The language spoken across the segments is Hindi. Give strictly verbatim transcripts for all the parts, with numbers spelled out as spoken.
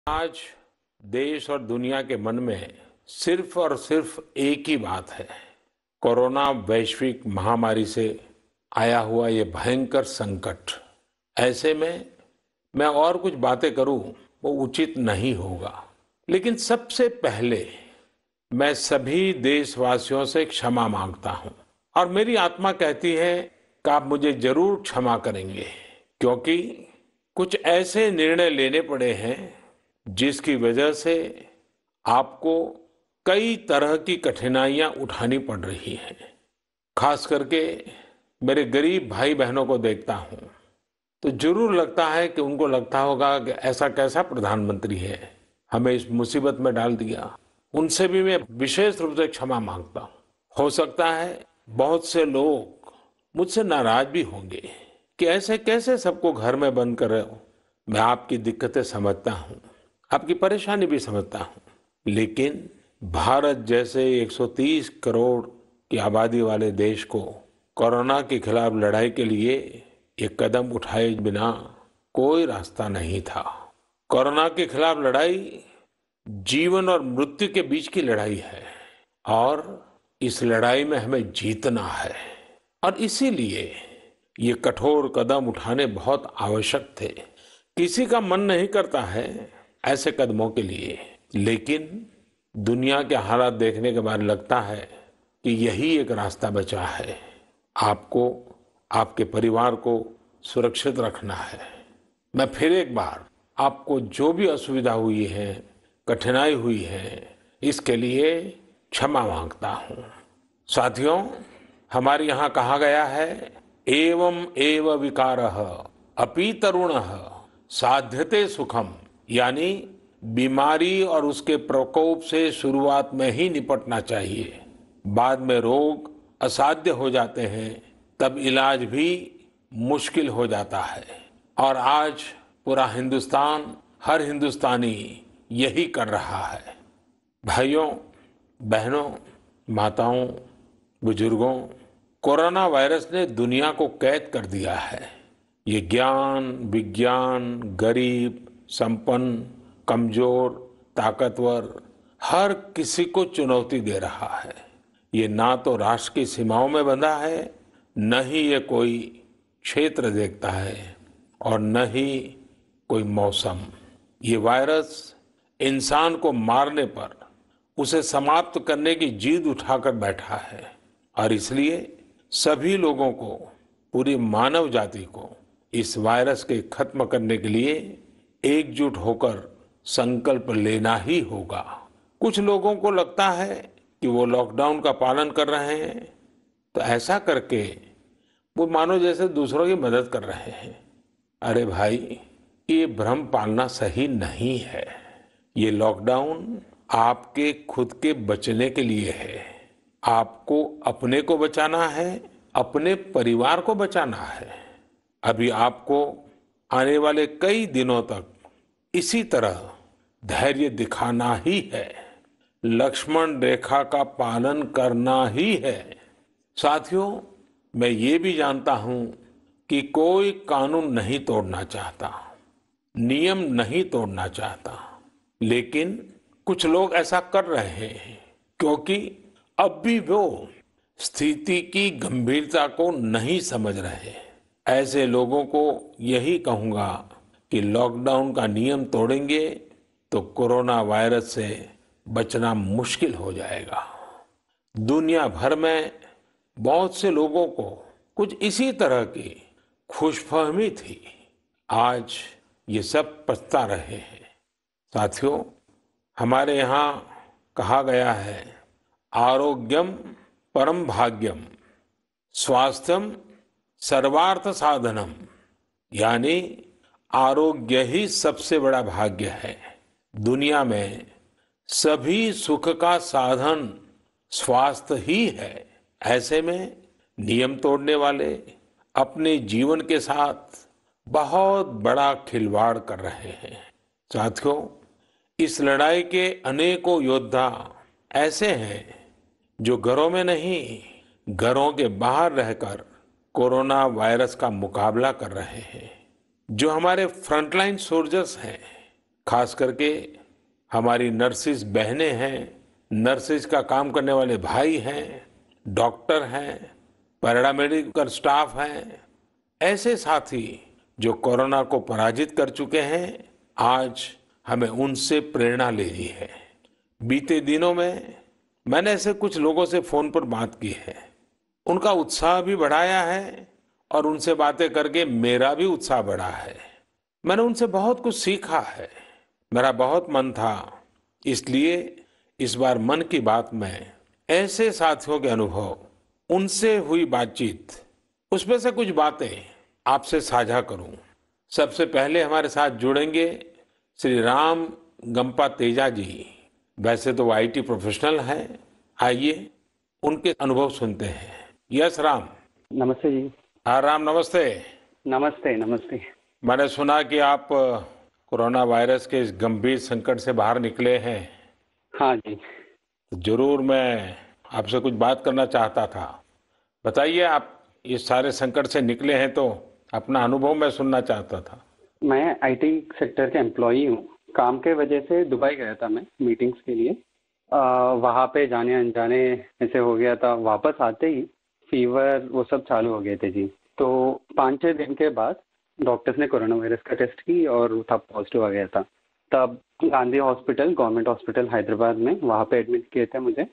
आज देश और दुनिया के मन में सिर्फ और सिर्फ एक ही बात है। कोरोना वैश्विक महामारी से आया हुआ ये भयंकर संकट। ऐसे में मैं और कुछ बातें करूं वो उचित नहीं होगा, लेकिन सबसे पहले मैं सभी देशवासियों से क्षमा मांगता हूं और मेरी आत्मा कहती है कि आप मुझे जरूर क्षमा करेंगे, क्योंकि कुछ ऐसे निर्णय लेने पड़े हैं जिसकी वजह से आपको कई तरह की कठिनाइयां उठानी पड़ रही हैं। खास करके मेरे गरीब भाई बहनों को देखता हूं तो जरूर लगता है कि उनको लगता होगा कि ऐसा कैसा प्रधानमंत्री है, हमें इस मुसीबत में डाल दिया। उनसे भी मैं विशेष रूप से क्षमा मांगता हूं। हो सकता है बहुत से लोग मुझसे नाराज भी होंगे कि ऐसे कैसे सबको घर में बंद कर रहे हो। मैं आपकी दिक्कतें समझता हूं, आपकी परेशानी भी समझता हूं, लेकिन भारत जैसे एक सौ तीस करोड़ की आबादी वाले देश को कोरोना के खिलाफ लड़ाई के लिए एक कदम उठाए बिना कोई रास्ता नहीं था। कोरोना के खिलाफ लड़ाई जीवन और मृत्यु के बीच की लड़ाई है और इस लड़ाई में हमें जीतना है, और इसीलिए ये कठोर कदम उठाने बहुत आवश्यक थे। किसी का मन नहीं करता है ऐसे कदमों के लिए, लेकिन दुनिया के हालात देखने के बाद लगता है कि यही एक रास्ता बचा है। आपको, आपके परिवार को सुरक्षित रखना है। मैं फिर एक बार आपको जो भी असुविधा हुई है, कठिनाई हुई है, इसके लिए क्षमा मांगता हूं। साथियों, हमारे यहाँ कहा गया है, एवं एव विकारः अपि तरुणः साध्यते सुखम, यानी बीमारी और उसके प्रकोप से शुरुआत में ही निपटना चाहिए। बाद में रोग असाध्य हो जाते हैं, तब इलाज भी मुश्किल हो जाता है। और आज पूरा हिंदुस्तान, हर हिंदुस्तानी यही कर रहा है। भाइयों, बहनों, माताओं, बुजुर्गों, कोरोना वायरस ने दुनिया को कैद कर दिया है। ये ज्ञान, विज्ञान, गरीब, संपन्न, कमजोर, ताकतवर, हर किसी को चुनौती दे रहा है। ये ना तो राष्ट्र की सीमाओं में बंधा है, न ही ये कोई क्षेत्र देखता है और न ही कोई मौसम। ये वायरस इंसान को मारने पर उसे समाप्त करने की जिद उठाकर बैठा है, और इसलिए सभी लोगों को, पूरी मानव जाति को इस वायरस के खत्म करने के लिए एकजुट होकर संकल्प लेना ही होगा। कुछ लोगों को लगता है कि वो लॉकडाउन का पालन कर रहे हैं, तो ऐसा करके वो मानो जैसे दूसरों की मदद कर रहे हैं। अरे भाई, ये भ्रम पालना सही नहीं है। ये लॉकडाउन आपके खुद के बचने के लिए है। आपको अपने को बचाना है, अपने परिवार को बचाना है। अभी आपको आने वाले कई दिनों तक इसी तरह धैर्य दिखाना ही है, लक्ष्मण रेखा का पालन करना ही है। साथियों, मैं ये भी जानता हूं कि कोई कानून नहीं तोड़ना चाहता, नियम नहीं तोड़ना चाहता, लेकिन कुछ लोग ऐसा कर रहे हैं क्योंकि अब भी वो स्थिति की गंभीरता को नहीं समझ रहे। ऐसे लोगों को यही कहूंगा कि लॉकडाउन का नियम तोड़ेंगे तो कोरोना वायरस से बचना मुश्किल हो जाएगा। दुनिया भर में बहुत से लोगों को कुछ इसी तरह की खुशफहमी थी। आज ये सब पछता रहे हैं। साथियों, हमारे यहाँ कहा गया है, आरोग्यम परम भाग्यम, स्वास्थ्यम सर्वार्थ साधनम, यानी आरोग्य ही सबसे बड़ा भाग्य है। दुनिया में सभी सुख का साधन स्वास्थ्य ही है। ऐसे में नियम तोड़ने वाले अपने जीवन के साथ बहुत बड़ा खिलवाड़ कर रहे हैं। साथियों, इस लड़ाई के अनेकों योद्धा ऐसे हैं जो घरों में नहीं, घरों के बाहर रहकर कोरोना वायरस का मुकाबला कर रहे हैं। जो हमारे फ्रंटलाइन सोल्जर्स हैं, खास करके हमारी नर्सिस बहनें हैं, नर्सिस का काम करने वाले भाई हैं, डॉक्टर हैं, पैरामेडिकल स्टाफ हैं, ऐसे साथी जो कोरोना को पराजित कर चुके हैं, आज हमें उनसे प्रेरणा लेनी है। बीते दिनों में मैंने ऐसे कुछ लोगों से फोन पर बात की है, उनका उत्साह भी बढ़ाया है और उनसे बातें करके मेरा भी उत्साह बढ़ा है। मैंने उनसे बहुत कुछ सीखा है, मेरा बहुत मन था, इसलिए इस बार मन की बात में ऐसे साथियों के अनुभव, उनसे हुई बातचीत, उसमें से कुछ बातें आपसे साझा करूं। सबसे पहले हमारे साथ जुड़ेंगे श्री राम गंपा तेजा जी। वैसे तो वो आईटी प्रोफेशनल हैं, आइए उनके अनुभव सुनते हैं। यस राम। नमस्ते जी। हाँ राम, नमस्ते। नमस्ते नमस्ते। मैंने सुना कि आप कोरोना वायरस के इस गंभीर संकट से बाहर निकले हैं। हाँ जी। तो जरूर मैं आपसे कुछ बात करना चाहता था। बताइए, आप इस सारे संकट से निकले हैं तो अपना अनुभव मैं सुनना चाहता था। मैं आईटी सेक्टर के एम्प्लॉई हूँ। काम के वजह से दुबई गया था मैं मीटिंग्स के लिए। आ, वहाँ पे जाने अनजाने ऐसे हो गया था। वापस आते ही फीवर वो सब चालू हो गए थे जी। तो पाँच छः दिन के बाद डॉक्टर्स ने कोरोना वायरस का टेस्ट की और तब पॉजिटिव आ गया था। तब Gandhi hospital, government hospital Hyderabad में, वहाँ पे एडमिट किए थे मुझे।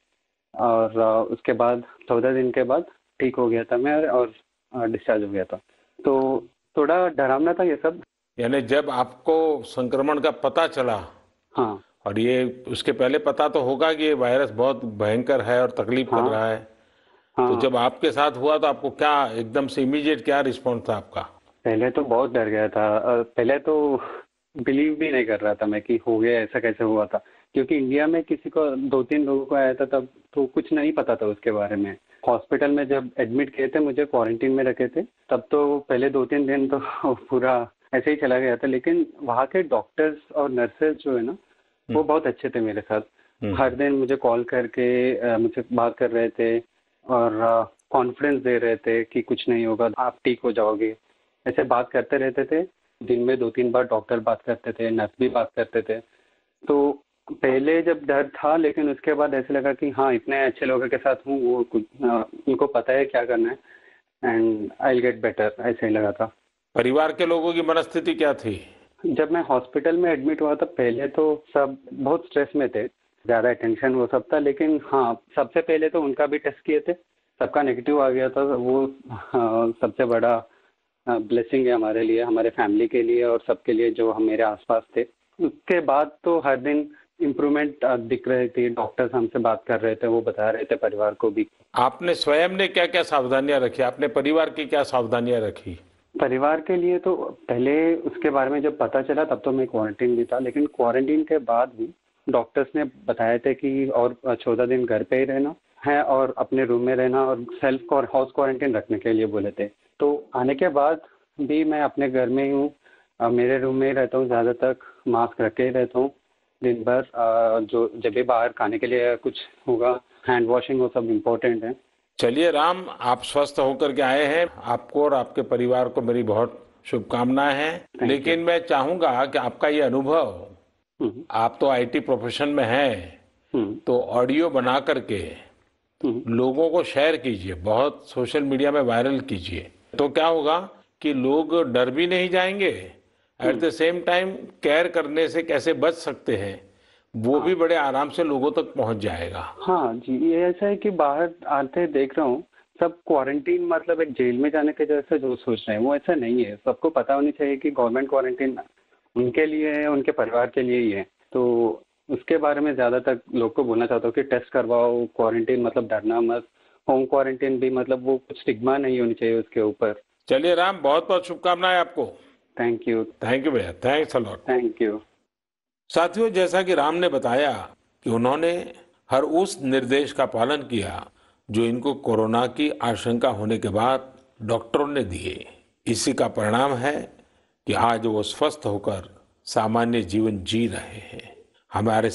और आ, उसके बाद चौदह दिन के बाद ठीक हो गया था मैं और डिस्चार्ज हो गया था। तो थोड़ा डरावना था ये सब। यानी जब आपको संक्रमण का पता चला, हाँ, और ये उसके पहले पता तो होगा कि ये वायरस बहुत भयंकर है और तकलीफ कर हाँ, रहा है, तो हाँ। जब आपके साथ हुआ तो आपको क्या एकदम से इमीडिएट क्या रिस्पॉन्स था आपका? पहले तो बहुत डर गया था। अ, पहले तो बिलीव भी नहीं कर रहा था मैं कि हो गया, ऐसा कैसे हुआ था। क्योंकि इंडिया में किसी को, दो तीन लोगों को आया था तब तो कुछ नहीं पता था उसके बारे में। हॉस्पिटल में जब एडमिट किए थे, मुझे क्वारंटीन में रखे थे, तब तो पहले दो तीन दिन तो पूरा ऐसे ही चला गया था। लेकिन वहाँ के डॉक्टर्स और नर्सेज जो है ना, वो बहुत अच्छे थे मेरे साथ। हर दिन मुझे कॉल करके अ, मुझसे बात कर रहे थे और कॉन्फिडेंस दे रहे थे कि कुछ नहीं होगा, आप ठीक हो जाओगे। ऐसे बात करते रहते थे। दिन में दो तीन बार डॉक्टर बात करते थे, नर्स भी बात करते थे। तो पहले जब डर था, लेकिन उसके बाद ऐसे लगा कि हाँ, इतने अच्छे लोगों के साथ हूँ, वो कुछ उनको पता है क्या करना है and I will get better, ऐसे ही लगा था। परिवार के लोगों की मनस्थिति क्या थी? जब मैं हॉस्पिटल में एडमिट हुआ था, पहले तो सब बहुत स्ट्रेस में थे, ज़्यादा टेंशन वो सब था। लेकिन हाँ, सबसे पहले तो उनका भी टेस्ट किए थे, सबका नेगेटिव आ गया था। वो हाँ, सबसे बड़ा ब्लेसिंग है हमारे लिए, हमारे फैमिली के लिए और सबके लिए जो हम मेरे आसपास थे। उसके बाद तो हर दिन इम्प्रूवमेंट दिख रही थी। डॉक्टर्स हमसे बात कर रहे थे, वो बता रहे थे परिवार को भी। आपने स्वयं ने क्या क्या सावधानियां रखी, आपने परिवार की क्या सावधानियां रखी? परिवार के लिए तो पहले उसके बारे में जब पता चला तब तो मैं क्वारंटीन भी था, लेकिन क्वारंटीन के बाद भी डॉक्टर्स ने बताया थे कि और चौदह दिन घर पे ही रहना है और अपने रूम में रहना और सेल्फ और हाउस क्वारंटीन रखने के लिए बोले थे। तो आने के बाद भी मैं अपने घर में ही हूँ, अ, मेरे रूम में ही रहता हूँ, ज़्यादा तक मास्क रख के ही रहता हूँ दिन भर। अ, जो जब भी बाहर खाने के लिए कुछ होगा, हैंड वॉशिंग वो सब इम्पोर्टेंट है। चलिए राम, आप स्वस्थ होकर के आए हैं, आपको और आपके परिवार को मेरी बहुत शुभकामनाएं हैं। Thank you. लेकिन मैं चाहूंगा कि आपका ये अनुभव, हम्म, आप तो आईटी प्रोफेशन में हैं, हम्म, तो ऑडियो बना करके हम्म, लोगों को शेयर कीजिए, बहुत सोशल मीडिया में वायरल कीजिए। तो क्या होगा कि लोग डर भी नहीं जाएंगे, at hmm. The same time care करने से कैसे बच सकते हैं वो भी हाँ, बड़े आराम से लोगों तक पहुंच जाएगा। हाँ जी। ये ऐसा है कि बाहर आते देख रहा हूँ, सब क्वारंटीन मतलब एक जेल में जाने के जैसे जो सोच रहे हैं, वो ऐसा नहीं है। सबको पता होनी चाहिए कि गवर्नमेंट क्वारंटीन उनके लिए है, उनके परिवार के लिए ही है। तो उसके बारे में ज़्यादा तक लोग को बोलना चाहता हूँ कि टेस्ट करवाओ। क्वारंटीन मतलब डरना मत। होम क्वारंटीन भी मतलब वो कुछ स्टिग्मा नहीं होनी चाहिए उसके ऊपर। चलिए राम, बहुत बहुत शुभकामनाएं आपको। Thank you. थैंक यू भैया, thanks a lot. Thank you. साथियों, जैसा कि राम ने बताया कि उन्होंने हर उस निर्देश का पालन किया जो इनको कोरोना की आशंका होने के बाद डॉक्टरों ने दिए। इसी का परिणाम है कि आज वो स्वस्थ होकर सामान्य जीवन जी रहे हैं। हमारे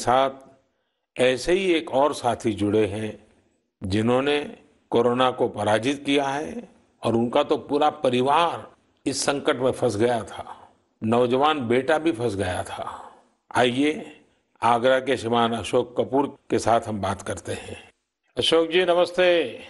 साथ ऐसे ही एक और साथी जुड़े हैं जिन्होंने कोरोना को पराजित किया है और उनका तो पूरा परिवार इस संकट में फंस गया था। नौजवान बेटा भी फंस गया था। आइए आगरा के श्रीमान अशोक कपूर के साथ हम बात करते हैं। अशोक जी नमस्ते।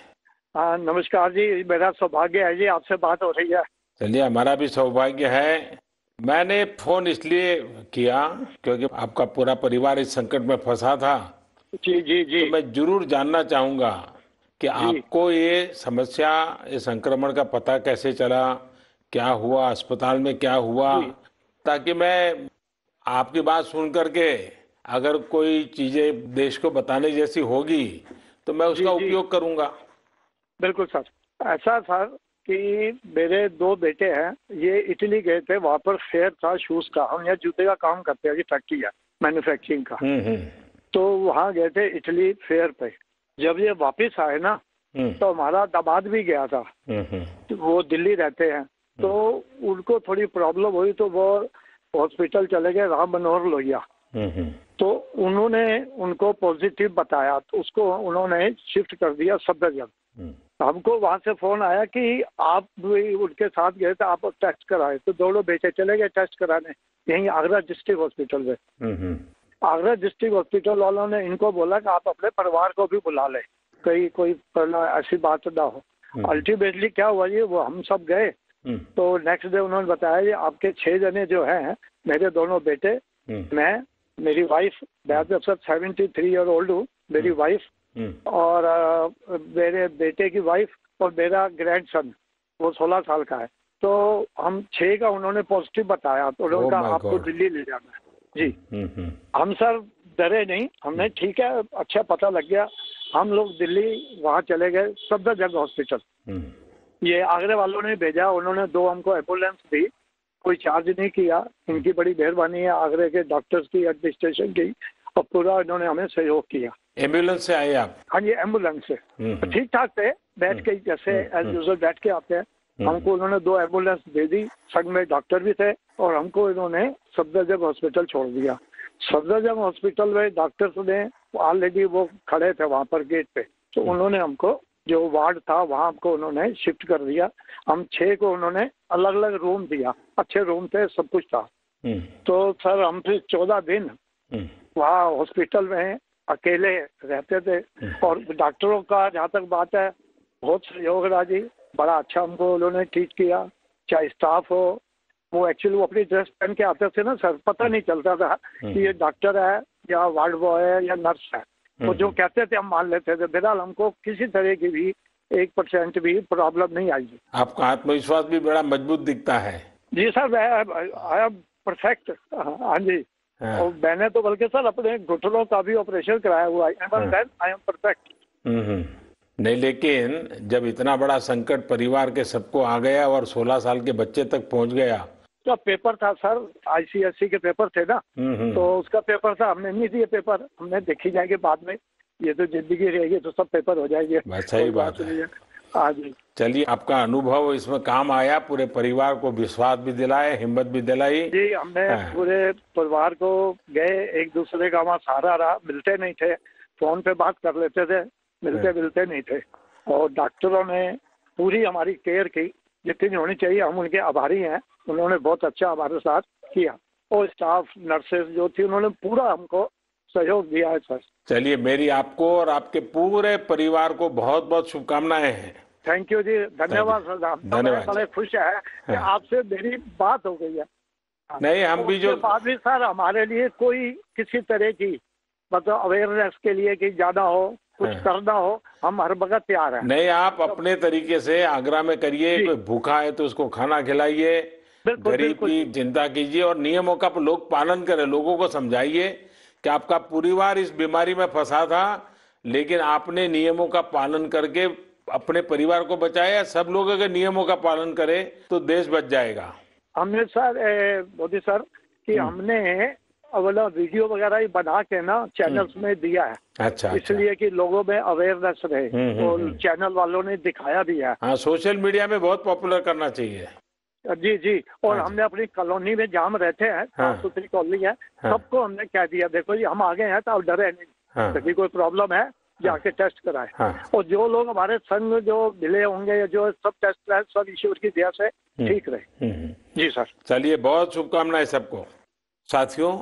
हाँ नमस्कार जी, मेरा सौभाग्य है जी आपसे बात हो रही है। चलिए हमारा भी सौभाग्य है। मैंने फोन इसलिए किया क्योंकि आपका पूरा परिवार इस संकट में फंसा था। जी जी जी तो मैं जरूर जानना चाहूंगा कि जी आपको ये समस्या, ये संक्रमण का पता कैसे चला, क्या हुआ, अस्पताल में क्या हुआ, जी ताकि मैं आपकी बात सुन करके अगर कोई चीजें देश को बताने जैसी होगी तो मैं जी उसका जी उपयोग करूंगा। बिल्कुल सर। ऐसा सर कि मेरे दो बेटे हैं, ये इटली गए थे, वहाँ पर फेयर था शूज का। हम यहाँ जूते का काम करते हैं, ये फैक्ट्री है मैन्युफैक्चरिंग का। हम्म हम्म तो वहाँ गए थे इटली फेयर पे। जब ये वापस आए ना हम्म तो हमारा दामाद भी गया था, हम्म हम्म तो वो दिल्ली रहते हैं। तो उनको थोड़ी प्रॉब्लम हुई तो वो हॉस्पिटल चले गए राम मनोहर लोहिया। हम्म हम्म तो उन्होंने उनको पॉजिटिव बताया तो उसको उन्होंने शिफ्ट कर दिया सफदरजंग। हम्म हमको वहां से फोन आया कि आप भी उनके साथ गए थे, आप टेस्ट कराए। तो दोनों बेटे चले गए टेस्ट कराने यहीं आगरा डिस्ट्रिक्ट हॉस्पिटल में। Hmm hmm Agra district hospital वालों ने इनको बोला कि आप अपने परिवार को भी बुला लें, कहीं कोई ऐसी बात ना हो। अल्टीमेटली क्या हुआ जी, वो हम सब गए। हम्म तो नेक्स्ट डे उन्होंने बताया जी आपके छह जने जो हैं, मेरे दोनों बेटे, हम्म मैं, मेरी वाइफ, मैं जब सब सेवेंटी थ्री ईयर ओल्ड हूँ, मेरी वाइफ हम्म और अ, मेरे बेटे की वाइफ और मेरा ग्रैंडसन वो सोलह साल का है। तो हम छह का उन्होंने पॉजिटिव बताया। तो उन्होंने Oh कहा my आपको God. दिल्ली ले जाना है जी। हम्म हम्म हम सर डरे नहीं, हमने ठीक है अच्छा पता लग गया। हम लोग दिल्ली वहाँ चले गए सफदरजंग हॉस्पिटल। हम्म ये आगरे वालों ने भेजा, उन्होंने दो हमको एम्बुलेंस दी, कोई चार्ज नहीं किया। इनकी बड़ी मेहरबानी है आगरे के डॉक्टर्स की, एडमिनिस्ट्रेशन की, और पूरा इन्होंने हमें सहयोग किया। एम्बुलेंस से आए आप? हाँ जी एम्बुलेंस से। हम्म तो ठीक ठाक थे, बैठ के जैसे एज यूजुअल बैठ के आते हैं। हमको उन्होंने दो एम्बुलेंस दे दी, संग में डॉक्टर भी थे, और हमको इन्होंने सफदरजंग हॉस्पिटल छोड़ दिया। सफदरजंग हॉस्पिटल में डॉक्टर्स ने ऑलरेडी वो खड़े थे वहाँ पर गेट पे। तो उन्होंने हमको जो वार्ड था वहाँ हमको उन्होंने शिफ्ट कर दिया। हम छह को उन्होंने अलग अलग रूम दिया, अच्छे रूम थे, सब कुछ था। हम्म तो सर हम फिर चौदह दिन हम्म वहाँ हॉस्पिटल में अकेले रहते थे। और डॉक्टरों का जहाँ तक बात है, बहुत सहयोग रहा जी, बड़ा अच्छा हमको उन्होंने ट्रीट किया। चाहे स्टाफ हो, वो एक्चुअली वो अपनी ड्रेस पहन के आते थे ना सर, पता नहीं चलता था कि ये डॉक्टर है या वार्ड बॉय है या नर्स है। तो जो कहते थे हम मान लेते थे। फिलहाल हमको किसी तरह की भी एक परसेंट भी प्रॉब्लम नहीं आई। आपका आत्मविश्वास भी बड़ा मजबूत दिखता है। जी सर, आई एम परफेक्ट। हाँ जी। हाँ। और मैंने तो बल्कि सर अपने घुटनों का भी ऑपरेशन कराया हुआ है। आई एम परफेक्ट। हम्म नहीं, लेकिन जब इतना बड़ा संकट परिवार के सबको आ गया और सोलह साल के बच्चे तक पहुंच गया। तो पेपर था सर, आईसीएससी के पेपर थे ना, तो उसका पेपर था, हमने नहीं दिए पेपर। हमने देखी जाएगी बाद में, ये तो जिंदगी रहेगी तो सब पेपर हो जाएंगे। सही बात है। हाँ जी। चलिए, आपका अनुभव इसमें काम आया, पूरे परिवार को विश्वास भी दिलाए, हिम्मत भी दिलाई जी। हमने हाँ। पूरे परिवार को गए, एक दूसरे का वहाँ सहारा रहा। मिलते नहीं थे, फोन पे बात कर लेते थे, मिलते हाँ। मिलते नहीं थे। और डॉक्टरों ने पूरी हमारी केयर की जितनी होनी चाहिए, हम उनके आभारी हैं। उन्होंने बहुत अच्छा हमारे साथ किया, और स्टाफ नर्सेज जो थी उन्होंने पूरा हमको सहयोग दिया है सर। चलिए, मेरी आपको और आपके पूरे परिवार को बहुत बहुत शुभकामनाएं हैं। थैंक यू जी, धन्यवाद सर। हम धन्यवाद। बड़े खुश है कि हाँ। आपसे मेरी बात हो गई है। नहीं, हम भी जो बाद भी सर हमारे लिए कोई किसी तरह की मतलब अवेयरनेस के लिए कि जाना हो, कुछ हाँ। करना हो, हम हर वक्त तैयार हैं। नहीं, आप अपने तरीके से आगरा में करिए। कोई भूखा है तो उसको खाना खिलाइए, गरीब की चिंता कीजिए, और नियमों का लोग पालन करें। लोगों को समझाइए कि आपका परिवार इस बीमारी में फंसा था, लेकिन आपने नियमों का पालन करके अपने परिवार को बचाया। सब लोग अगर नियमों का पालन करें तो देश बच जाएगा। हमने सर मोदी सर कि हमने अवला वीडियो वगैरह ही बना के ना चैनल्स में दिया है। अच्छा, इसलिए कि लोगों में अवेयरनेस रहे, और चैनल वालों ने दिखाया भी है। हाँ, सोशल मीडिया में बहुत पॉपुलर करना चाहिए। जी जी। और हमने अपनी कॉलोनी में जहाँ हम रहते हैं, साफ सुथरी कॉलोनी है, सबको हमने कह दिया देखो जी हम आ गए हैं तो आप डरे नहीं, कभी कोई प्रॉब्लम है जाके टेस्ट कराए। और जो लोग हमारे संग जो मिले होंगे, जो सब टेस्ट कराए, सब ईश्वर की दया से ठीक रहे। जी सर। चलिए, बहुत शुभकामनाएं सबको। साथियों,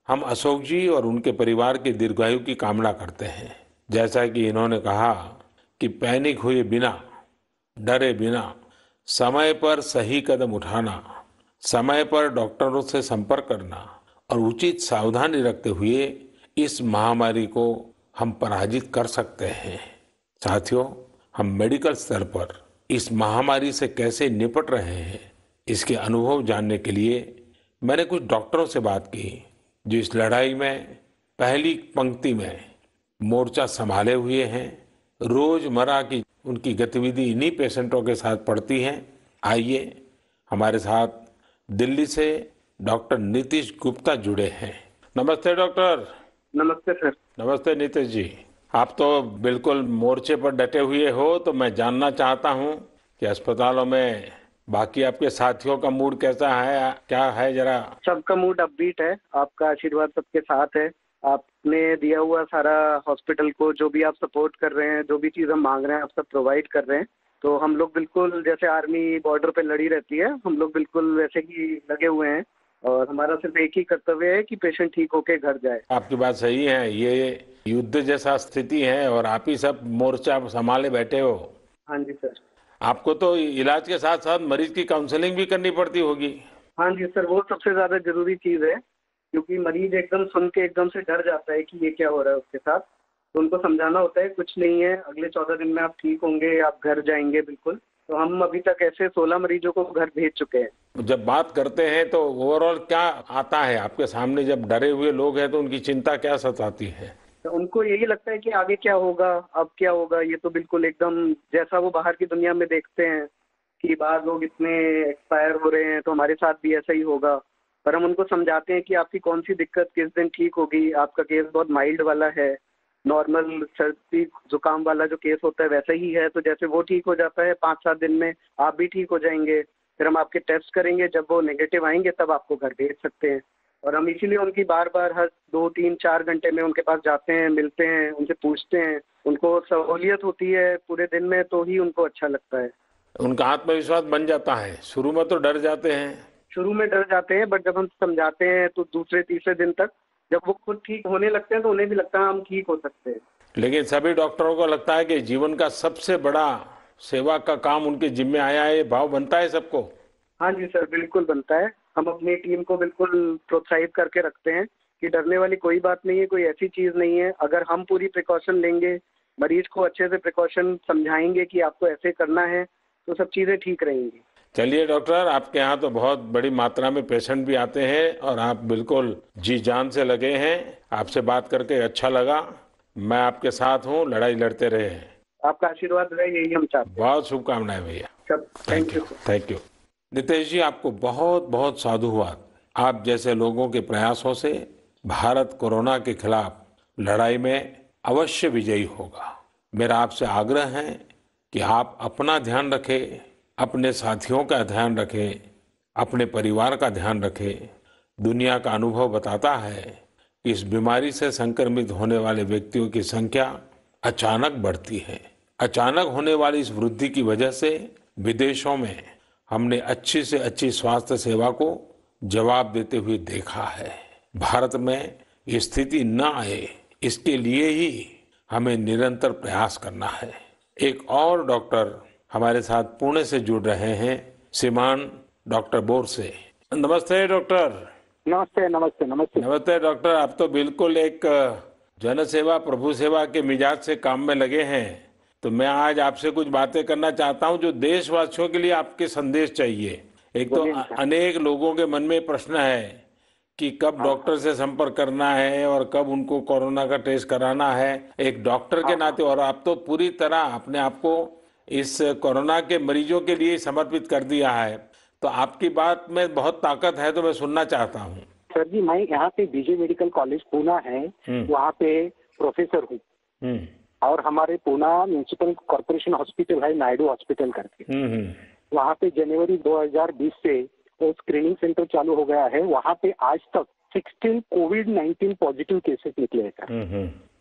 हम अशोक जी और उनके परिवार की दीर्घायु की कामना करते हैं। जैसा कि इन्होंने कहा कि पैनिक हुए बिना, डरे बिना समय पर सही कदम उठाना, समय पर डॉक्टरों से संपर्क करना और उचित सावधानी रखते हुए इस महामारी को हम पराजित कर सकते हैं। साथियों, हम मेडिकल स्तर पर इस महामारी से कैसे निपट रहे हैं, इसके अनुभव जानने के लिए मैंने कुछ डॉक्टरों से बात की जो इस लड़ाई में पहली पंक्ति में मोर्चा संभाले हुए हैं। रोजमर्रा की उनकी गतिविधि इन्हीं पेशेंटों के साथ पड़ती हैं। आइए, हमारे साथ दिल्ली से डॉक्टर नीतीश गुप्ता जुड़े हैं। नमस्ते डॉक्टर। नमस्ते सर। नमस्ते नीतीश जी। आप तो बिल्कुल मोर्चे पर डटे हुए हो, तो मैं जानना चाहता हूं कि अस्पतालों में बाकी आपके साथियों का मूड कैसा है, क्या है जरा। सबका मूड अपबीट है, आपका आशीर्वाद सबके साथ है। आपने दिया हुआ सारा हॉस्पिटल को जो भी आप सपोर्ट कर रहे हैं, जो भी चीज़ हम मांग रहे हैं, आप सब प्रोवाइड कर रहे हैं। तो हम लोग बिल्कुल जैसे आर्मी बॉर्डर पे लड़ी रहती है, हम लोग बिल्कुल वैसे ही लगे हुए हैं और हमारा सिर्फ एक ही कर्तव्य है कि पेशेंट ठीक होके घर जाए। आपकी बात सही है, ये युद्ध जैसा स्थिति है और आप ही सब मोर्चा संभाले बैठे हो। हाँ जी सर। आपको तो इलाज के साथ साथ मरीज की काउंसलिंग भी करनी पड़ती होगी। हाँ जी सर, वो सबसे ज्यादा जरूरी चीज है, क्योंकि मरीज एकदम सुन के एकदम से डर जाता है कि ये क्या हो रहा है उसके साथ। तो उनको समझाना होता है कुछ नहीं है, अगले चौदह दिन में आप ठीक होंगे, आप घर जाएंगे बिल्कुल। तो हम अभी तक ऐसे सोलह मरीजों को घर भेज चुके हैं। जब बात करते हैं तो ओवरऑल क्या आता है आपके सामने? जब डरे हुए लोग हैं तो उनकी चिंता क्या सताती है? तो उनको यही लगता है कि आगे क्या होगा, अब क्या होगा। ये तो बिल्कुल एकदम जैसा वो बाहर की दुनिया में देखते हैं कि बाहर लोग इतने एक्सपायर हो रहे हैं, तो हमारे साथ भी ऐसा ही होगा। पर हम उनको समझाते हैं कि आपकी कौन सी दिक्कत किस दिन ठीक होगी। आपका केस बहुत माइल्ड वाला है, नॉर्मल सर्दी जुकाम वाला जो केस होता है वैसा ही है। तो जैसे वो ठीक हो जाता है पाँच सात दिन में, आप भी ठीक हो जाएंगे। फिर हम आपके टेस्ट करेंगे, जब वो नेगेटिव आएंगे तब आपको घर भेज सकते हैं। और हम इसीलिए उनकी बार बार हर दो तीन चार घंटे में उनके पास जाते हैं, मिलते हैं, उनसे पूछते हैं। उनको सहूलियत होती है पूरे दिन में, तो ही उनको अच्छा लगता है। उनका आत्मविश्वास बन जाता है। शुरू में तो डर जाते हैं, शुरू में डर जाते हैं, बट जब हम समझाते हैं तो दूसरे तीसरे दिन तक जब वो खुद ठीक होने लगते हैं तो उन्हें भी लगता है हम ठीक हो सकते हैं। लेकिन सभी डॉक्टरों को लगता है कि जीवन का सबसे बड़ा सेवा का काम उनके जिम्मे आया है। ये भाव बनता है सबको। हाँ जी सर, बिल्कुल बनता है। हम अपनी टीम को बिल्कुल प्रोत्साहित करके रखते हैं कि डरने वाली कोई बात नहीं है, कोई ऐसी चीज़ नहीं है। अगर हम पूरी प्रिकॉशन लेंगे, मरीज को अच्छे से प्रिकॉशन समझाएंगे कि आपको ऐसे करना है, तो सब चीज़ें ठीक रहेंगी। चलिए डॉक्टर, आपके यहाँ तो बहुत बड़ी मात्रा में पेशेंट भी आते हैं और आप बिल्कुल जी जान से लगे हैं। आपसे बात करके अच्छा लगा। मैं आपके साथ हूँ, लड़ाई लड़ते रहे। आपका आशीर्वाद रहे, यही हम चाहते हैं। बहुत शुभकामनाएं भैया। सब thank you. Thank you Nitish ji, आपको बहुत बहुत साधुवाद। आप जैसे लोगों के प्रयासों से भारत कोरोना के खिलाफ लड़ाई में अवश्य विजयी होगा। मेरा आपसे आग्रह है कि आप अपना ध्यान रखें, अपने साथियों का ध्यान रखें, अपने परिवार का ध्यान रखें। दुनिया का अनुभव बताता है कि इस बीमारी से संक्रमित होने वाले व्यक्तियों की संख्या अचानक बढ़ती है। अचानक होने वाली इस वृद्धि की वजह से विदेशों में हमने अच्छी से अच्छी स्वास्थ्य सेवा को जवाब देते हुए देखा है। भारत में ये स्थिति न आए, इसके लिए ही हमें निरंतर प्रयास करना है। एक और डॉक्टर हमारे साथ पुणे से जुड़ रहे हैं, श्रीमान डॉक्टर बोर से। नमस्ते डॉक्टर। नमस्ते नमस्ते नमस्ते नमस्ते डॉक्टर। आप तो बिल्कुल एक जन सेवा प्रभु सेवा के मिजाज से काम में लगे हैं। तो मैं आज आपसे कुछ बातें करना चाहता हूं जो देशवासियों के लिए आपके संदेश चाहिए। एक तो अनेक लोगों के मन में प्रश्न है कि कब डॉक्टर से संपर्क करना है और कब उनको कोरोना का टेस्ट कराना है। एक डॉक्टर के नाते, और आप तो पूरी तरह अपने आप को इस कोरोना के मरीजों के लिए समर्पित कर दिया है। तो आपकी बात में बहुत ताकत है, तो मैं सुनना चाहता हूँ। सर जी, मैं यहाँ पे बीजे मेडिकल कॉलेज पूना है, वहाँ पे प्रोफेसर हूँ। और हमारे पूना म्यूनिसिपल कॉर्पोरेशन हॉस्पिटल है, नायडू हॉस्पिटल करके, वहाँ पे जनवरी दो हज़ार बीस से वो स्क्रीनिंग सेंटर चालू हो गया है। वहाँ पे आज तक सोलह कोविड नाइन्टीन पॉजिटिव केसेस निकले हैं।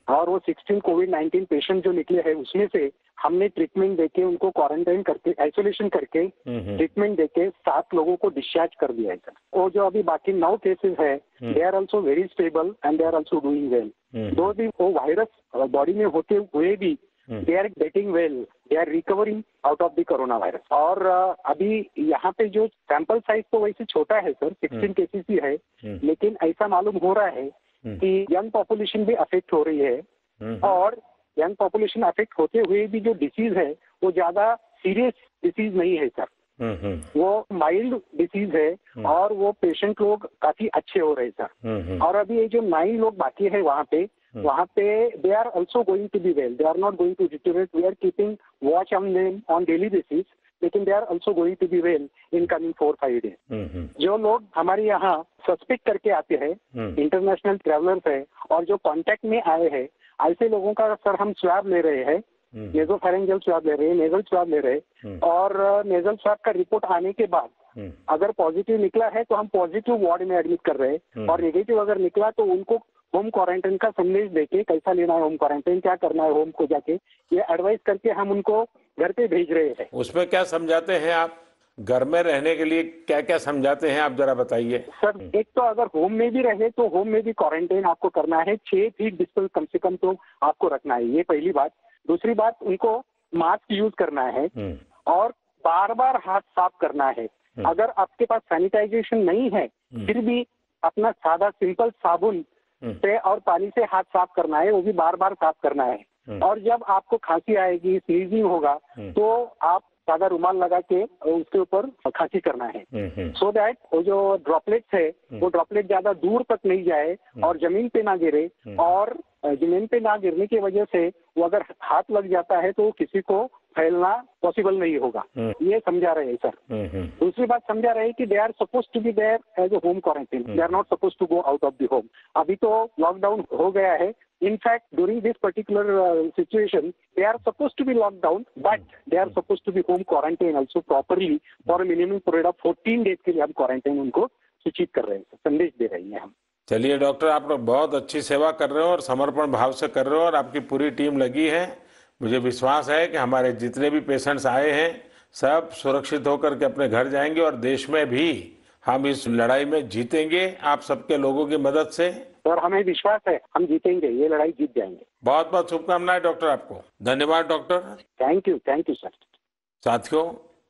और वो सोलह कोविड नाइन्टीन पेशेंट जो निकले हैं उसमें से हमने ट्रीटमेंट देके उनको क्वारंटाइन करके आइसोलेशन करके ट्रीटमेंट देके सात लोगों को डिस्चार्ज कर दिया है सर। वो जो अभी बाकी नौ केसेस है they are also very stable and they are also doing well. Though भी वो वायरस बॉडी में होते हुए भी they are getting well, they are recovering out of the corona virus. और uh, अभी यहाँ पे जो सैंपल साइज तो वैसे छोटा है सर, सिक्सटीन केसेस ही है, लेकिन ऐसा मालूम हो रहा है कि यंग पॉपुलेशन भी अफेक्ट हो रही है और यंग पॉपुलेशन अफेक्ट होते हुए भी जो डिसीज है वो ज्यादा सीरियस डिसीज नहीं है सर, वो माइल्ड डिसीज है और वो पेशेंट लोग काफी अच्छे हो रहे हैं सर। और अभी ये जो नाइन लोग बाकी है वहाँ पे वहाँ पे they are also going to be well, they are not going to deteriorate, we are keeping watch on them on daily basis, लेकिन they are also going to be well in coming four five days. जो लोग हमारे यहाँ सस्पेक्ट करके आते हैं, इंटरनेशनल ट्रैवलर्स है और जो कांटेक्ट में आए हैं, ऐसे लोगों का सर हम स्वैब ले रहे हैं, नेजोफेरेंजियल स्वैब ले रहे हैं, नेजल स्वैब ले रहे हैं और नेजल स्वैब का रिपोर्ट आने के बाद अगर पॉजिटिव निकला है तो हम पॉजिटिव वार्ड में एडमिट कर रहे हैं और नेगेटिव अगर निकला तो उनको होम क्वारंटाइन का संदेश देके कैसा लेना है होम क्वारंटाइन, क्या करना है होम को जाके, ये एडवाइस करके हम उनको घर पे भेज रहे हैं। उसमें क्या समझाते हैं आप? घर में रहने के लिए क्या क्या समझाते हैं आप, जरा बताइए सर। एक तो अगर होम में भी रहे तो होम में भी क्वारंटाइन आपको करना है, छह फीट डिस्टेंस कम से कम तो आपको रखना है, ये पहली बात। दूसरी बात, उनको मास्क यूज करना है और बार बार हाथ साफ करना है। अगर आपके पास सैनिटाइजेशन नहीं है फिर भी अपना सादा सिंपल साबुन से और पानी से हाथ साफ करना है, वो भी बार बार साफ करना है। और जब आपको खांसी आएगी, स्नीजिंग होगा तो आप सादा रुमाल लगा के उसके ऊपर खांसी करना है, सो दैट वो जो ड्रॉपलेट्स है वो ड्रॉपलेट ज्यादा दूर तक नहीं जाए और जमीन पे ना गिरे, और जमीन पे ना गिरने की वजह से वो अगर हाथ लग जाता है तो किसी को फैलना पॉसिबल नहीं होगा, ये समझा रहे हैं सर। दूसरी बात समझा रहे हैं कि they are suppose to be there as a home quarantine, they are not suppose to go out of the home. अभी तो लॉकडाउन हो गया है, in fact during this particular uh, situation they are supposed to be locked down but they are supposed to be home quarantine also properly for a minimum period of fourteen days के लिए हम क्वारंटाइन उनको सूचित कर रहे हैं, संदेश दे रहे हैं हम। चलिए डॉक्टर, आप लोग बहुत अच्छी सेवा कर रहे हो और समर्पण भाव से कर रहे हो और आपकी पूरी टीम लगी है। मुझे विश्वास है कि हमारे जितने भी पेशेंट्स आए हैं सब सुरक्षित होकर के अपने घर जाएंगे और देश में भी हम इस लड़ाई में जीतेंगे आप सबके लोगों की मदद से। और हमें विश्वास है हम जीतेंगे, ये लड़ाई जीत जाएंगे। बहुत बहुत शुभकामनाएं डॉक्टर आपको। धन्यवाद doctor. Thank you, thank you sir. साथियों,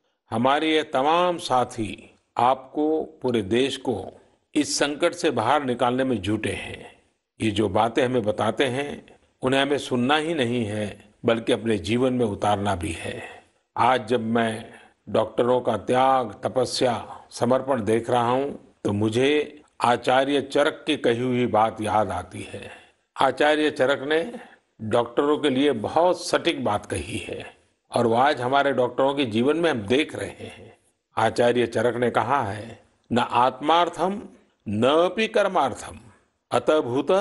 हमारे ये तमाम साथी आपको, पूरे देश को इस संकट से बाहर निकालने में जुटे हैं। ये जो बातें हमें बताते हैं उन्हें हमें सुनना ही नहीं है बल्कि अपने जीवन में उतारना भी है। आज जब मैं डॉक्टरों का त्याग, तपस्या, समर्पण देख रहा हूं तो मुझे आचार्य चरक की कही हुई बात याद आती है। आचार्य चरक ने डॉक्टरों के लिए बहुत सटीक बात कही है और वो आज हमारे डॉक्टरों के जीवन में हम देख रहे हैं। आचार्य चरक ने कहा है, न आत्मार्थम न अपि कर्मार्थम अतभूत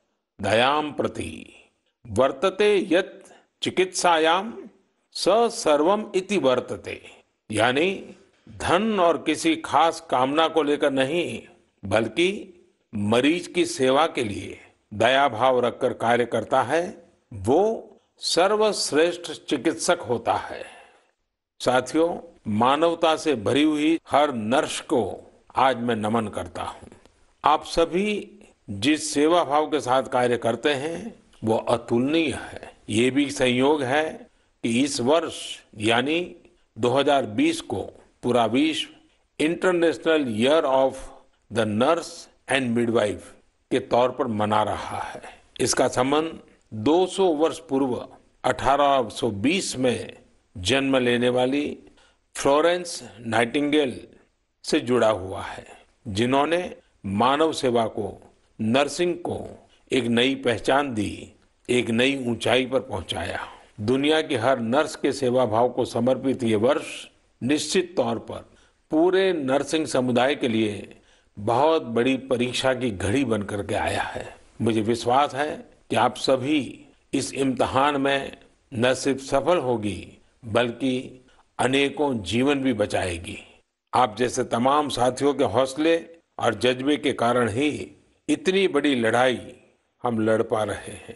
दयाम प्रति वर्तते यत् चिकित्सायाम स सर्वम इति वर्तते। यानी धन और किसी खास कामना को लेकर नहीं बल्कि मरीज की सेवा के लिए दया भाव रखकर कार्य करता है, वो सर्वश्रेष्ठ चिकित्सक होता है। साथियों, मानवता से भरी हुई हर नर्स को आज मैं नमन करता हूं। आप सभी जिस सेवा भाव के साथ कार्य करते हैं वो अतुलनीय है। ये भी संयोग है कि इस वर्ष यानी दो हज़ार बीस को पूरा विश्व international year of the nurse and midwife के तौर पर मना रहा है। इसका संबंध दो सौ वर्ष पूर्व अठारह सौ बीस में जन्म लेने वाली फ्लोरेंस नाइटिंगेल से जुड़ा हुआ है, जिन्होंने मानव सेवा को, नर्सिंग को एक नई पहचान दी, एक नई ऊंचाई पर पहुंचाया। दुनिया की हर नर्स के सेवा भाव को समर्पित ये वर्ष निश्चित तौर पर पूरे नर्सिंग समुदाय के लिए बहुत बड़ी परीक्षा की घड़ी बन करके आया है। मुझे विश्वास है कि आप सभी इस इम्तिहान में न सिर्फ सफल होगी बल्कि अनेकों जीवन भी बचाएगी। आप जैसे तमाम साथियों के हौसले और जज्बे के कारण ही इतनी बड़ी लड़ाई हम लड़ पा रहे हैं।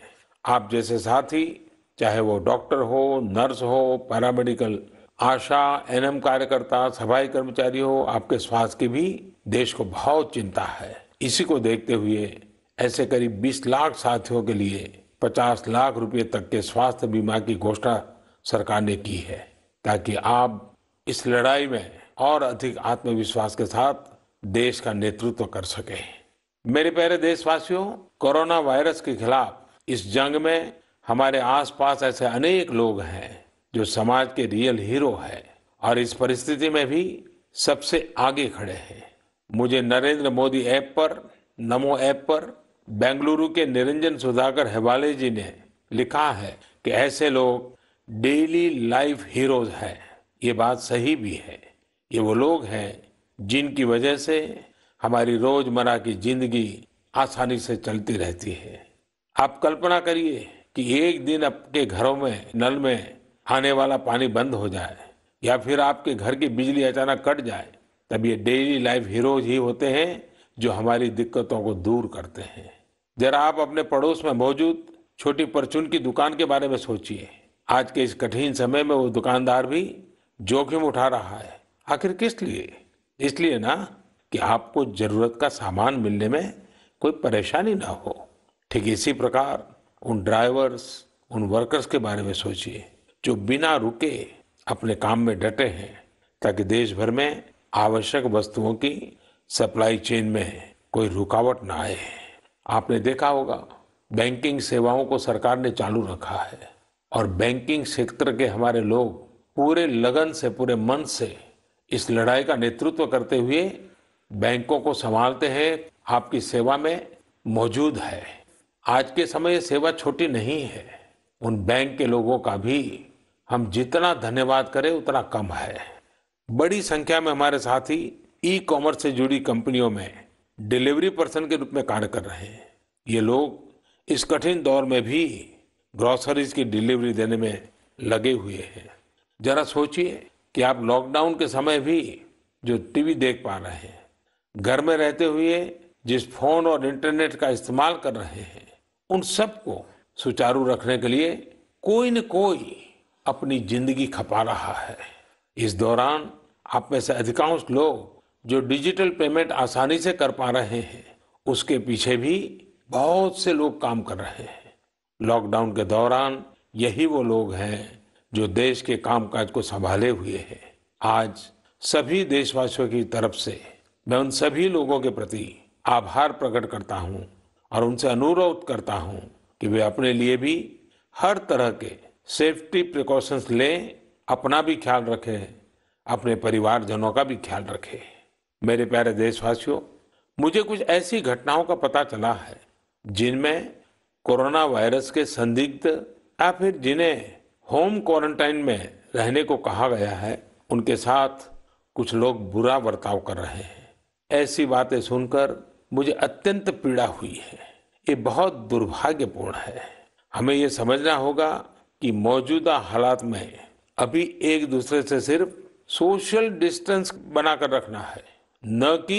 आप जैसे साथी, चाहे वो डॉक्टर हो, नर्स हो, पैरामेडिकल, आशा, एनएम कार्यकर्ता, सफाई कर्मचारी हो, आपके स्वास्थ्य की भी देश को बहुत चिंता है। इसी को देखते हुए ऐसे करीब बीस लाख साथियों के लिए पचास लाख रुपए तक के स्वास्थ्य बीमा की घोषणा सरकार ने की है, ताकि आप इस लड़ाई में और अधिक आत्मविश्वास के साथ देश का नेतृत्व कर सके। मेरे प्यारे देशवासियों, कोरोना वायरस के खिलाफ इस जंग में हमारे आसपास ऐसे अनेक लोग हैं जो समाज के रियल हीरो हैं और इस परिस्थिति में भी सबसे आगे खड़े हैं। मुझे नरेंद्र मोदी ऐप पर, नमो ऐप पर बेंगलुरु के निरंजन सुधाकर हेबाले जी ने लिखा है कि ऐसे लोग डेली लाइफ हीरोज हैं। ये बात सही भी है। ये वो लोग हैं जिनकी वजह से हमारी रोजमर्रा की जिंदगी आसानी से चलती रहती है। आप कल्पना करिए कि एक दिन आपके घरों में नल में आने वाला पानी बंद हो जाए या फिर आपके घर की बिजली अचानक कट जाए, तब ये डेली लाइफ हीरोज ही होते हैं जो हमारी दिक्कतों को दूर करते हैं। जरा आप अपने पड़ोस में मौजूद छोटी परचून की दुकान के बारे में सोचिए। आज के इस कठिन समय में वो दुकानदार भी जोखिम उठा रहा है। आखिर किस लिए? इसलिए ना कि आपको जरूरत का सामान मिलने में कोई परेशानी ना हो। ठीक इसी प्रकार उन ड्राइवर्स, उन वर्कर्स के बारे में सोचिए जो बिना रुके अपने काम में डटे हैं, ताकि देश भर में आवश्यक वस्तुओं की सप्लाई चेन में कोई रुकावट ना आए। आपने देखा होगा बैंकिंग सेवाओं को सरकार ने चालू रखा है और बैंकिंग सेक्टर के हमारे लोग पूरे लगन से, पूरे मन से इस लड़ाई का नेतृत्व करते हुए बैंकों को संभालते हैं, आपकी सेवा में मौजूद है। आज के समय ये सेवा छोटी नहीं है। उन बैंक के लोगों का भी हम जितना धन्यवाद करें उतना कम है। बड़ी संख्या में हमारे साथी ई कॉमर्स से जुड़ी कंपनियों में डिलीवरी पर्सन के रूप में कार्य कर रहे हैं। ये लोग इस कठिन दौर में भी ग्रोसरीज की डिलीवरी देने में लगे हुए हैं। जरा सोचिए कि आप लॉकडाउन के समय भी जो टीवी देख पा रहे हैं, घर में रहते हुए जिस फोन और इंटरनेट का इस्तेमाल कर रहे हैं, उन सबको सुचारू रखने के लिए कोई न कोई अपनी जिंदगी खपा रहा है। इस दौरान आप में से अधिकांश लोग जो डिजिटल पेमेंट आसानी से कर पा रहे हैं, उसके पीछे भी बहुत से लोग काम कर रहे हैं। लॉकडाउन के दौरान यही वो लोग हैं जो देश के कामकाज को संभाले हुए हैं। आज सभी देशवासियों की तरफ से मैं उन सभी लोगों के प्रति आभार प्रकट करता हूं और उनसे अनुरोध करता हूं कि वे अपने लिए भी हर तरह के सेफ्टी प्रिकॉशंस लें, अपना भी ख्याल रखें, अपने परिवारजनों का भी ख्याल रखें। मेरे प्यारे देशवासियों, मुझे कुछ ऐसी घटनाओं का पता चला है जिनमें कोरोना वायरस के संदिग्ध या फिर जिन्हें होम क्वारंटाइन में रहने को कहा गया है, उनके साथ कुछ लोग बुरा बर्ताव कर रहे हैं। ऐसी बातें सुनकर मुझे अत्यंत पीड़ा हुई है। ये बहुत दुर्भाग्यपूर्ण है। हमें ये समझना होगा कि मौजूदा हालात में अभी एक दूसरे से सिर्फ सोशल डिस्टेंस बनाकर रखना है, न कि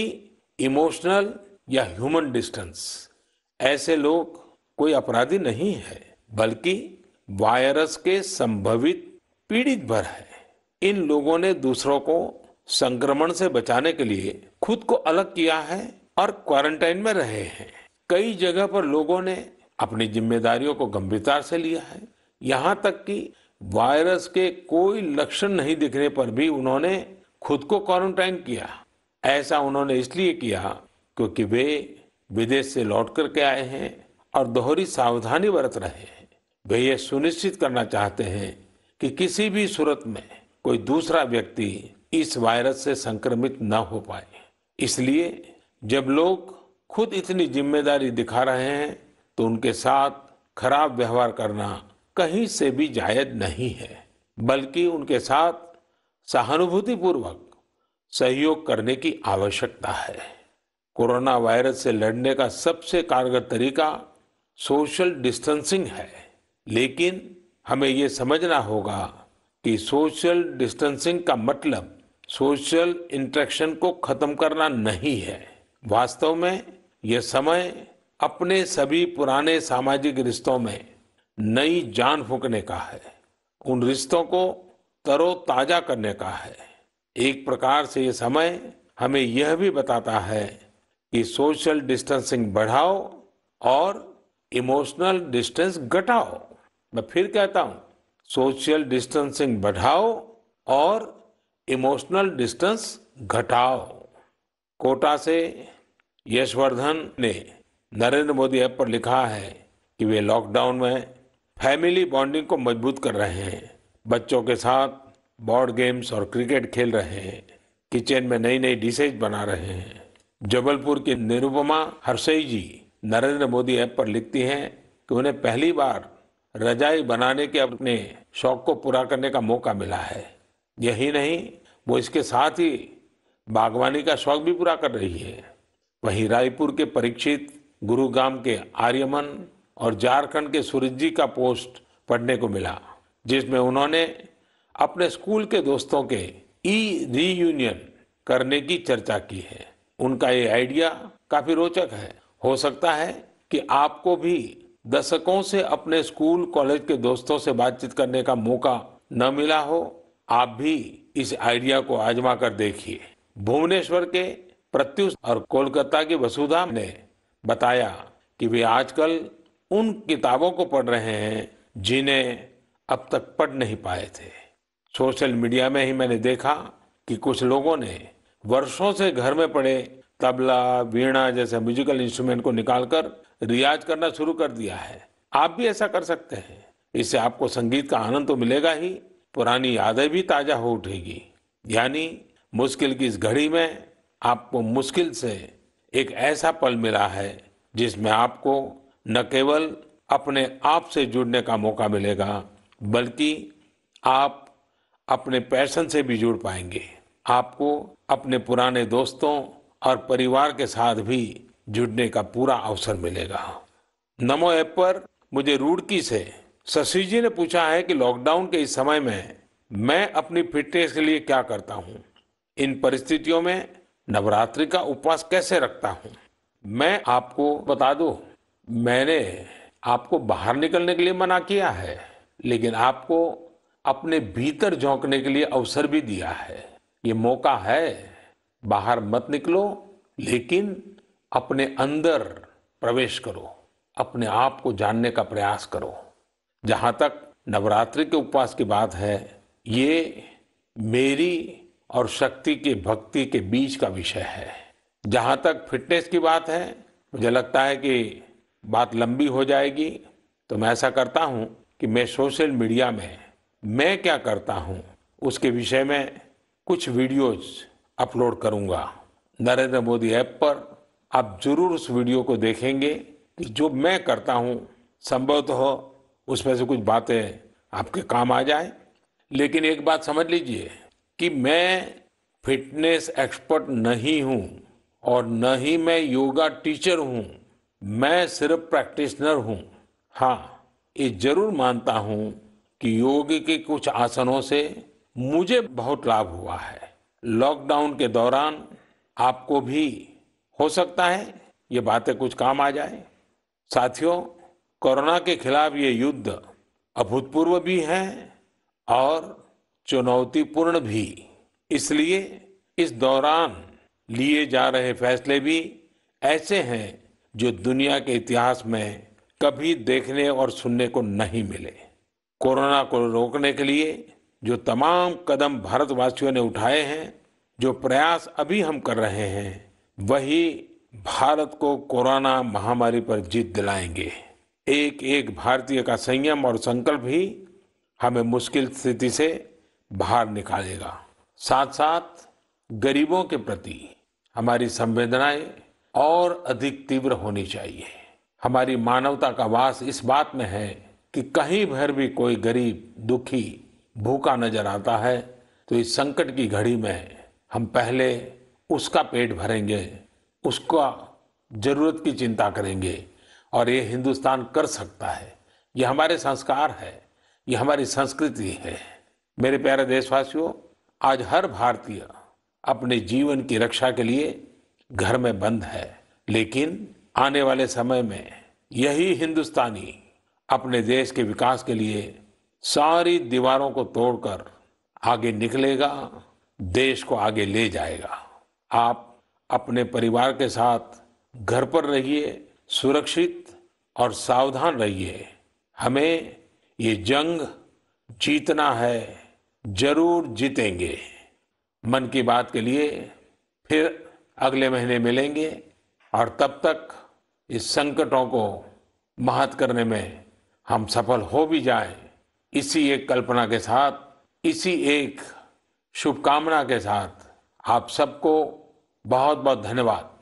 इमोशनल या ह्यूमन डिस्टेंस। ऐसे लोग कोई अपराधी नहीं है, बल्कि वायरस के संभवित पीड़ित भर है। इन लोगों ने दूसरों को संक्रमण से बचाने के लिए खुद को अलग किया है और क्वारंटाइन में रहे हैं। कई जगह पर लोगों ने अपनी जिम्मेदारियों को गंभीरता से लिया है। यहाँ तक कि वायरस के कोई लक्षण नहीं दिखने पर भी उन्होंने खुद को क्वारंटाइन किया। ऐसा उन्होंने इसलिए किया क्योंकि वे विदेश से लौट करके आए हैं और दोहरी सावधानी बरत रहे हैं। वे ये सुनिश्चित करना चाहते हैं कि किसी भी सूरत में कोई दूसरा व्यक्ति इस वायरस से संक्रमित न हो पाए। इसलिए जब लोग खुद इतनी जिम्मेदारी दिखा रहे हैं तो उनके साथ खराब व्यवहार करना कहीं से भी जायज नहीं है, बल्कि उनके साथ सहानुभूतिपूर्वक सहयोग करने की आवश्यकता है। कोरोना वायरस से लड़ने का सबसे कारगर तरीका सोशल डिस्टेंसिंग है, लेकिन हमें ये समझना होगा कि सोशल डिस्टेंसिंग का मतलब सोशल इंटरेक्शन को खत्म करना नहीं है। वास्तव में यह समय अपने सभी पुराने सामाजिक रिश्तों में नई जान फूंकने का है, उन रिश्तों को तरोताजा करने का है। एक प्रकार से ये समय हमें यह भी बताता है कि सोशल डिस्टेंसिंग बढ़ाओ और इमोशनल डिस्टेंस घटाओ। मैं फिर कहता हूं, सोशल डिस्टेंसिंग बढ़ाओ और इमोशनल डिस्टेंस घटाओ। कोटा से यशवर्धन ने नरेंद्र मोदी ऐप पर लिखा है कि वे लॉकडाउन में फैमिली बॉन्डिंग को मजबूत कर रहे हैं, बच्चों के साथ बोर्ड गेम्स और क्रिकेट खेल रहे हैं, किचन में नई नई डिशेज बना रहे हैं। जबलपुर की निरुपमा हरसई जी नरेंद्र मोदी ऐप पर लिखती हैं कि उन्हें पहली बार रजाई बनाने के अपने शौक को पूरा करने का मौका मिला है। यही नहीं, वो इसके साथ ही बागवानी का शौक भी पूरा कर रही है। वहीं रायपुर के परीक्षित, गुरुग्राम के आर्यमन और झारखंड के सूरज जी का पोस्ट पढ़ने को मिला, जिसमें उन्होंने अपने स्कूल के दोस्तों के ई रीयूनियन करने की चर्चा की है। उनका ये आइडिया काफी रोचक है। हो सकता है कि आपको भी दशकों से अपने स्कूल कॉलेज के दोस्तों से बातचीत करने का मौका न मिला हो। आप भी इस आइडिया को आजमा कर देखिए। भुवनेश्वर के प्रत्युष और कोलकाता की वसुधा ने बताया कि वे आजकल उन किताबों को पढ़ रहे हैं जिन्हें अब तक पढ़ नहीं पाए थे। सोशल मीडिया में ही मैंने देखा कि कुछ लोगों ने वर्षों से घर में पड़े तबला, वीणा जैसे म्यूजिकल इंस्ट्रूमेंट को निकालकर रियाज करना शुरू कर दिया है। आप भी ऐसा कर सकते हैं। इससे आपको संगीत का आनंद तो मिलेगा ही, पुरानी यादें भी ताजा हो उठेगी। यानी मुश्किल की इस घड़ी में आपको मुश्किल से एक ऐसा पल मिला है जिसमें आपको न केवल अपने आप से जुड़ने का मौका मिलेगा, बल्कि आप अपने पैशन से भी जुड़ पाएंगे। आपको अपने पुराने दोस्तों और परिवार के साथ भी जुड़ने का पूरा अवसर मिलेगा। नमो ऐप पर मुझे रुड़की से शशि जी ने पूछा है कि लॉकडाउन के इस समय में मैं अपनी फिटनेस के लिए क्या करता हूं, इन परिस्थितियों में नवरात्रि का उपवास कैसे रखता हूं। मैं आपको बता दूं, मैंने आपको बाहर निकलने के लिए मना किया है, लेकिन आपको अपने भीतर झोंकने के लिए अवसर भी दिया है। ये मौका है, बाहर मत निकलो, लेकिन अपने अंदर प्रवेश करो, अपने आप को जानने का प्रयास करो। जहां तक नवरात्रि के उपवास की बात है, ये मेरी और शक्ति के भक्ति के बीच का विषय है। जहां तक फिटनेस की बात है, मुझे लगता है कि बात लंबी हो जाएगी, तो मैं ऐसा करता हूं कि मैं सोशल मीडिया में मैं क्या करता हूं उसके विषय में कुछ वीडियोज अपलोड करूंगा। नरेंद्र मोदी ऐप पर आप जरूर उस वीडियो को देखेंगे कि जो मैं करता हूं, संभवतः हो उसमें से कुछ बातें आपके काम आ जाए। लेकिन एक बात समझ लीजिए कि मैं फिटनेस एक्सपर्ट नहीं हूं और न ही मैं योगा टीचर हूं, मैं सिर्फ प्रैक्टिशनर हूं। हाँ, ये जरूर मानता हूं कि योग के कुछ आसनों से मुझे बहुत लाभ हुआ है। लॉकडाउन के दौरान आपको भी हो सकता है ये बातें कुछ काम आ जाए। साथियों, कोरोना के खिलाफ ये युद्ध अभूतपूर्व भी है और चुनौतीपूर्ण भी। इसलिए इस दौरान लिए जा रहे फैसले भी ऐसे हैं जो दुनिया के इतिहास में कभी देखने और सुनने को नहीं मिले। कोरोना को रोकने के लिए जो तमाम कदम भारतवासियों ने उठाए हैं, जो प्रयास अभी हम कर रहे हैं, वही भारत को कोरोना महामारी पर जीत दिलाएंगे। एक एक भारतीय का संयम और संकल्प ही हमें मुश्किल स्थिति से बाहर निकालेगा। साथ साथ गरीबों के प्रति हमारी संवेदनाएं और अधिक तीव्र होनी चाहिए। हमारी मानवता का वास इस बात में है कि कहीं भर भी कोई गरीब, दुखी, भूखा नजर आता है तो इस संकट की घड़ी में हम पहले उसका पेट भरेंगे, उसका जरूरत की चिंता करेंगे। और ये हिंदुस्तान कर सकता है। ये हमारे संस्कार है, ये हमारी संस्कृति है। मेरे प्यारे देशवासियों, आज हर भारतीय अपने जीवन की रक्षा के लिए घर में बंद है, लेकिन आने वाले समय में यही हिंदुस्तानी अपने देश के विकास के लिए सारी दीवारों को तोड़कर आगे निकलेगा, देश को आगे ले जाएगा। आप अपने परिवार के साथ घर पर रहिए, सुरक्षित और सावधान रहिए। हमें ये जंग जीतना है, जरूर जीतेंगे। मन की बात के लिए फिर अगले महीने मिलेंगे और तब तक इस संकटों को मात करने में हम सफल हो भी जाएं, इसी एक कल्पना के साथ, इसी एक शुभकामना के साथ आप सबको बहुत बहुत धन्यवाद।